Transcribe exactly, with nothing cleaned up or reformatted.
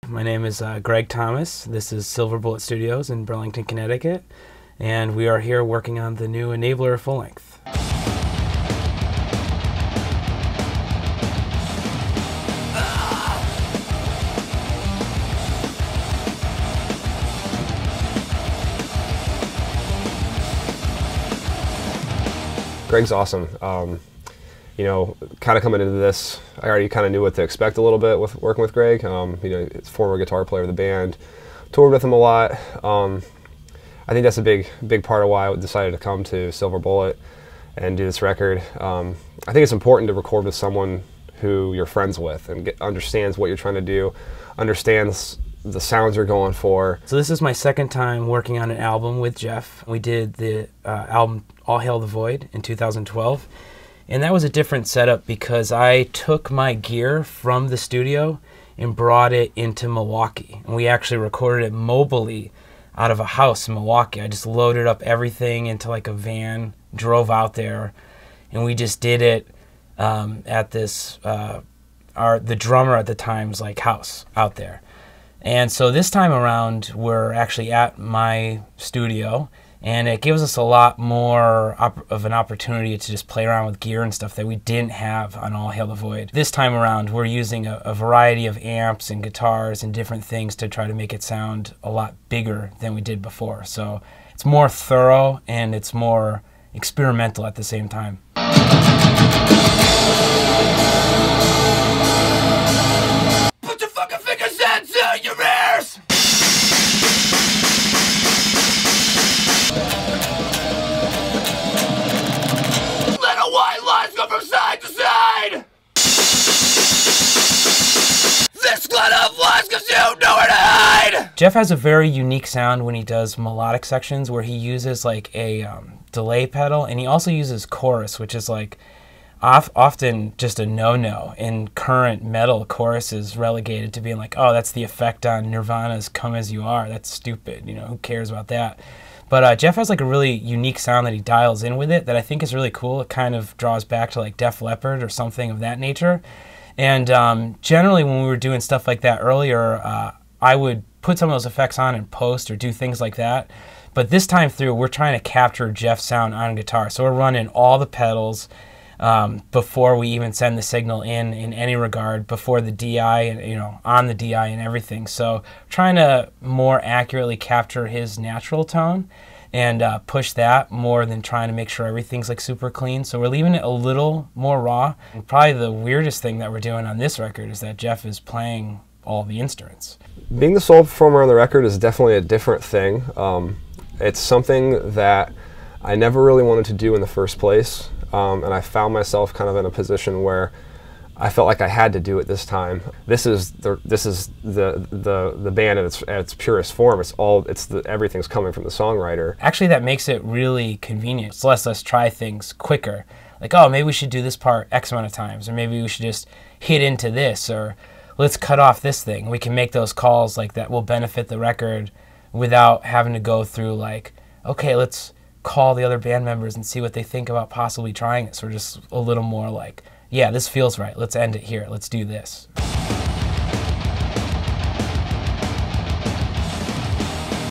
My name is uh, Greg Thomas. This is Silver Bullet Studios in Burlington, Connecticut, and we are here working on the new Enabler full length. Greg's awesome. Um, you know, kind of coming into this, I already kind of knew what to expect a little bit with working with Greg. Um, you know, he's a former guitar player of the band, toured with him a lot. Um, I think that's a big, big part of why I decided to come to Silver Bullet and do this record. Um, I think it's important to record with someone who you're friends with and get, understands what you're trying to do, understands the sounds you're going for. So this is my second time working on an album with Jeff. We did the uh, album All Hail the Void in two thousand twelve, and that was a different setup because I took my gear from the studio and brought it into Milwaukee, and we actually recorded it mobily out of a house in Milwaukee. I just loaded up everything into like a van, drove out there, and we just did it um, at this uh, our the drummer at the time's like house out there. And so this time around, we're actually at my studio, and it gives us a lot more op of an opportunity to just play around with gear and stuff that we didn't have on All Hail the Void. This time around, we're using a, a variety of amps and guitars and different things to try to make it sound a lot bigger than we did before. So it's more thorough and it's more experimental at the same time. Put your fucking fingers into your ears! Little white lines go from side to side! This glut of lies gives you nowhere to hide! Jeff has a very unique sound when he does melodic sections where he uses like a um, delay pedal, and he also uses chorus, which is like often just a no-no. In current metal, chorus is relegated to being like, oh, that's the effect on Nirvana's Come As You Are. That's stupid, you know, who cares about that? But uh, Jeff has like a really unique sound that he dials in with it that I think is really cool. It kind of draws back to like Def Leppard or something of that nature. And um, generally when we were doing stuff like that earlier, uh, I would put some of those effects on in post or do things like that. But this time through, we're trying to capture Jeff's sound on guitar. So we're running all the pedals, Um, before we even send the signal in in any regard, before the D I and you know on the D I and everything. So trying to more accurately capture his natural tone and uh, push that more than trying to make sure everything's like super clean. So we're leaving it a little more raw. And probably the weirdest thing that we're doing on this record is that Jeff is playing all the instruments. Being the sole performer on the record is definitely a different thing. Um, it's something that I never really wanted to do in the first place. Um, and I found myself kind of in a position where I felt like I had to do it this time. This is the this is the the the band at its at its purest form. It's all it's the everything's coming from the songwriter. Actually, that makes it really convenient. So lets us try things quicker. Like, oh, maybe we should do this part X amount of times, or maybe we should just hit into this, or let's cut off this thing. We can make those calls like that will benefit the record without having to go through like, okay, let's call the other band members and see what they think about possibly trying it. So we're just a little more like, yeah, this feels right. Let's end it here. Let's do this.